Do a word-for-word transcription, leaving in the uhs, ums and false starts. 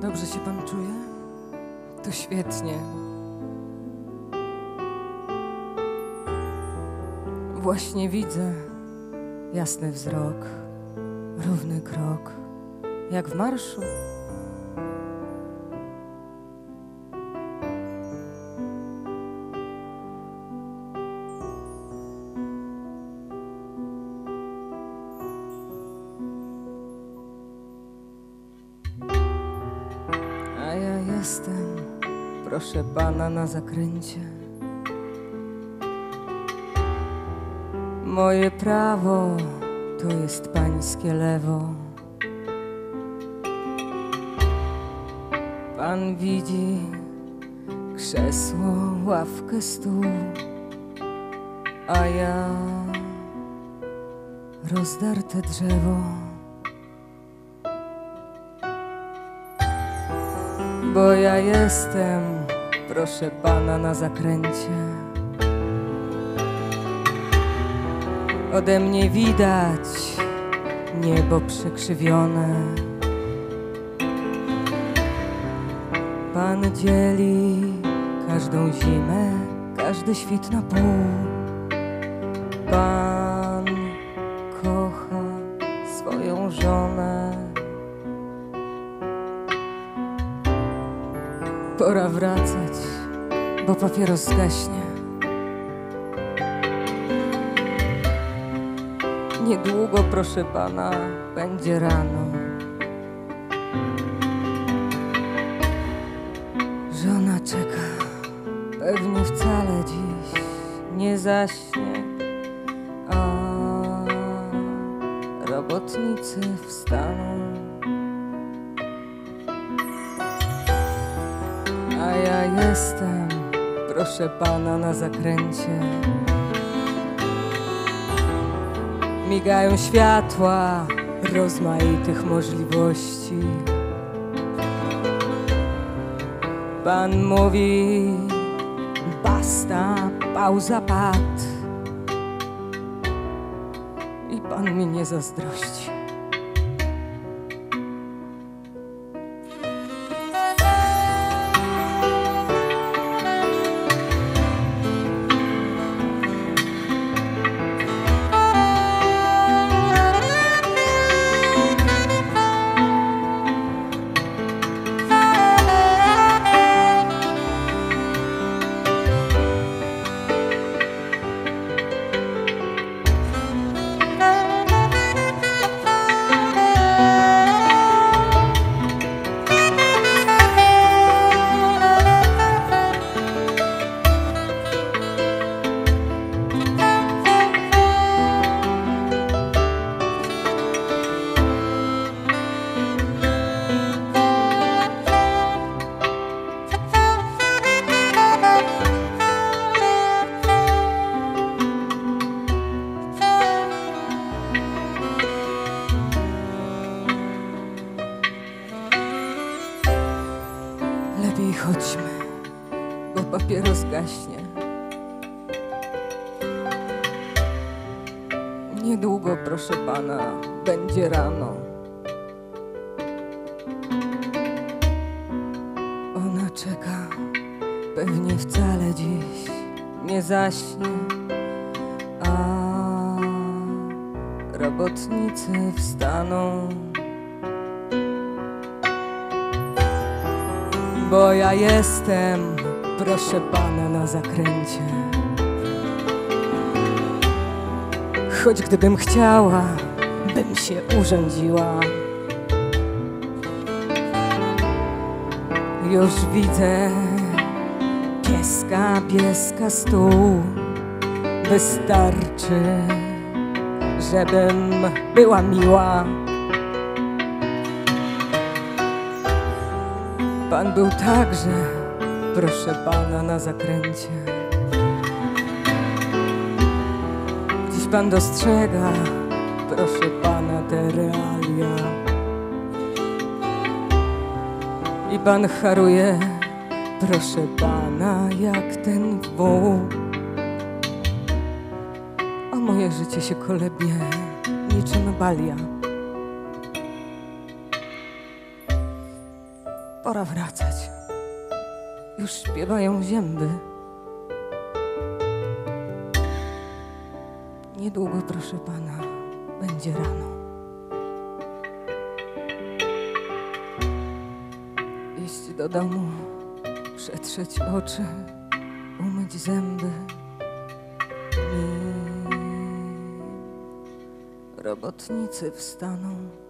Dobrze się pan czuje? To świetnie. Właśnie widzę jasny wzrok, równy krok, jak w marszu. A ja jestem, proszę pana, na zakręcie. Moje prawo to jest pańskie lewo. Pan widzi krzesło, ławkę, stół, a ja rozdarte drzewo. Bo ja jestem, proszę pana, na zakręcie. Ode mnie widać niebo przekrzywione. Pan dzieli każdą zimę, każdy świt na pół. Pan kocha swoją żonę. Pora wracać, bo papieros zgaśnie. Niedługo, proszę pana, będzie rano. Żona czeka, pewnie wcale dziś nie zaśnie, a robotnicy wstaną. A ja jestem, proszę pana, na zakręcie. Migają światła rozmaitych możliwości. Pan mówi basta, pauza, pad. I pan mi nie zazdrości. Lepiej chodźmy, bo papieros gaśnie. Niedługo, proszę pana, będzie rano. Ona czeka, pewnie wcale dziś nie zaśnie, a robotnicy wstaną. Bo ja jestem, proszę pana, na zakręcie. Choć gdybym chciała, bym się urządziła. Już widzę pieska, pieska, stół. Wystarczy, żebym była miła. Pan był także, proszę pana, na zakręcie. Dziś pan dostrzega, proszę pana, te realia. I pan haruje, proszę pana, jak ten wół. A moje życie się kolebie niczym balia. pora wracać. Już śpiewają zięby. Niedługo, proszę pana, będzie rano. Iść do domu, przetrzeć oczy, umyć zęby. Nim robotnicy wstaną,